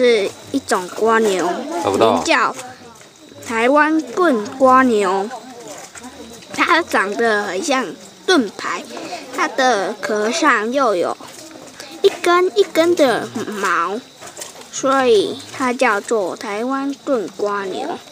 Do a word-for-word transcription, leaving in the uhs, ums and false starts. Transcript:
是一种蜗牛， 名叫台湾盾蜗牛。它长得很像盾牌，它的壳上又有一根一根的毛，所以它叫做台湾盾蜗牛。